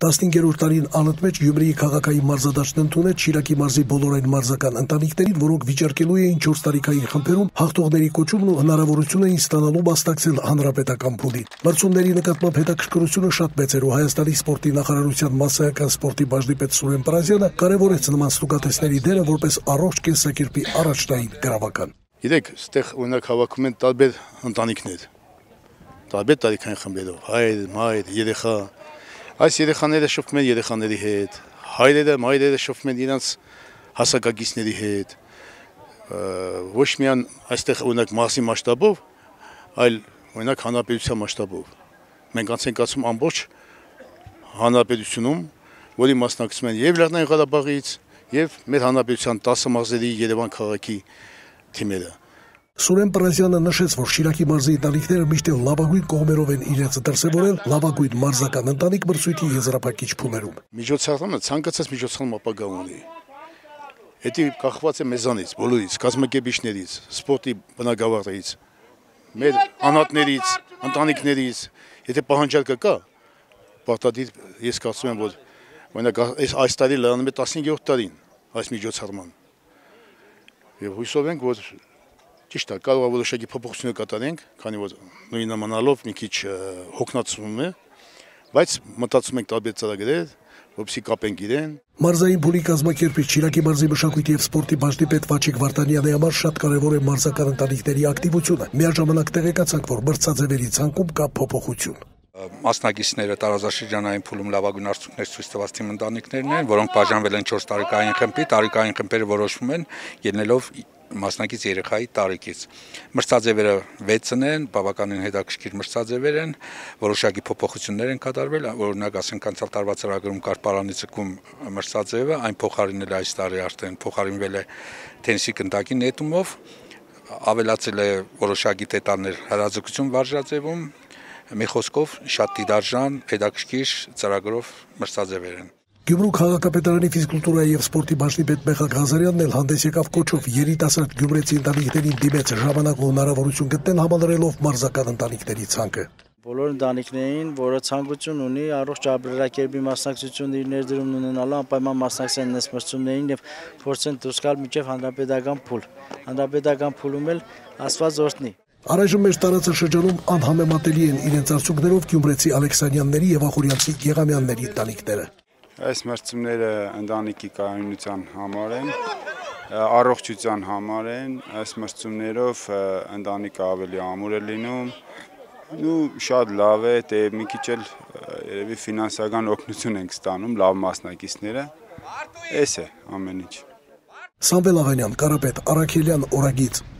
15-րդ տարին անընդմեջ Գյումրիի քաղաքային մարզադաշտն ընդունեց Շիրակի մարզի բոլոր այն մարզական ընտանիքներին, որոնք վիճարկելու էին 4 տարիքային խմբերում հաղթողների կոչումն ու հնարավորություն էին ստանալու մասնակցել հանրապետական փուլին։ Մրցումների նկատմամբ հետաքրքրությունը շատ մեծ էր ու Հայաստանի սպորտի նախարարության մասսայական սպորտի բաժնի պետ Սուրեն Պարազյանը կարևորեց նման ստուգատեսների դերը որպես առողջ կենսակերպի առաջնային գրավական։ Գիտեք, այստեղ օրինակ հավաքում են տարբեր ընտանիքներ, տարբեր տարիքային խմբերով, հայր, մայր, երեխա։ Այս երեխաները շփվում են երեխաների հետ, հայրերը, մայրերը շփվում են իրենց հասակակիցների հետ։ Ոչ միայն այստեղ օրինակ մասի մասշտաբով, այլ օրինակ հանրապետության մասշտաբով։ Մենք անց ենք ասում ամբողջ հանրապետությունում, որի մասնակցում են եւ Լեռնային Ղարաբաղից, եւ մեր հանրապետության 10 մարզերի Երևան քաղաքի թիմերը։ Սուրեն Պարազյանը նշեց, որ Շիրակի մարզի ընտանիքները միշտ լավագույն կողմերով են իրենց դրսևորել լավագույն մարզական ընտանիք մրցույթի եզրափակիչ փուլերում։ Միջոցառումը ցանկացած միջոցառում ապագա ունի։ Դա կախված է մեզանից, բոլորից, կազմակերպիչներից, սպորտի բնագավառներից, մեր անհատներից, ընտանիքներից։ Եթե պահանջարկը կա, պարտադիր ես կարծում եմ, որ օրինակ այս տարի լրանում է 15-րդ տարին այս միջոցառման։ Եվ հույսով ենք, որ ճիշտ է, կարող է որոշակի փոփոխություններ կատարենք, քանի որ նույն նմանալով մի քիչ հոգնածվում է, բայց մտածում ենք տարբեր ծրագրեր, որպեսզի կապենք իրեն։ Մարզային փուլի կազմակերպիչ Շիրակի մարզի մշակույթի եւ սպորտի բաժնի պետ Վաչիկ Վարդանյանի համար շատ կարեւոր է մարզական ընտանիքների ակտիվությունը։ Միաժամանակ տեղեկացանք, որ մրցաձևերի ցանկում կա փոփոխություն։ Մասնակիցները տարածաշրջանային փուլում լավագույն արդյունքներ ցույց տված թիմ ընտանիքներն են, որոնք բաժանվել են 4 տարիքային խմբի, տարիքային խմբերը որոշվում են ելնելով մասնակից երեխայի տարիքից։ Մրցաձևերը 6-ն են, բավականին հետաքրքիր մրցաձևեր են, որոշակի փոփոխություններ են կատարվել, օրինակ ասենք անցյալ տարվա ծրագրում կար պարանի ցկում մրցաձևը, այն փոխարինել է այս տարի արդեն փոխարինվել է թենիսի կնդակի նետումով, ավելացել է որոշակի դետալներ հրաձգություն վարժաձևում, մի խոսքով շատ դիդարժան, հետաքրքիր ծրագրով մրցաձևեր են։ Գյումրու քաղաքապետարանի ֆիզկուլտուրայի եւ սպորտի բաժնի պետ Մեխակ Ղազարյանն էլ հանդես եկավ կոչով երիտասարդ գյումրեցի ընտանիքներին դիմեց ժամանակ ու հնարավորություն գտնել համալրելով մարզական ընտանիքների ցանկը։ Բոլոր ընտանիքներին, որը ցանկություն ունի առողջ ապրելակերպի մասնակցություն իր ներդրումն ունենալու, անպայման մասնակցեն այս մրցումներին եւ փորձեն դուրս գալ մինչեւ հանրապետական փուլ։ Հանրապետական փուլում էլ ասված օրհնի։ Առայժմ մեր տարածաշրջանում անհամեմատելի են իրենց արդյունքներով գյումրեցի Ալեքսանյանների եւ Ախուրյանցի Գեղամյանների ընտանիքները։ Այս մրցումները ընտանիքի կայունության համար են, առողջության համար են, այս մրցումներով ընտանիքը ավելի ամուր է լինում, ու շատ լավ է, դե մի քիչ էլ երևի ֆինանսական օգնություն ենք ստանում, լավ մասնակիցները, էս է ամեն ինչ։ Սամվել Աղանյան, Կարապետ, Արաքելյան, Օրագիծ։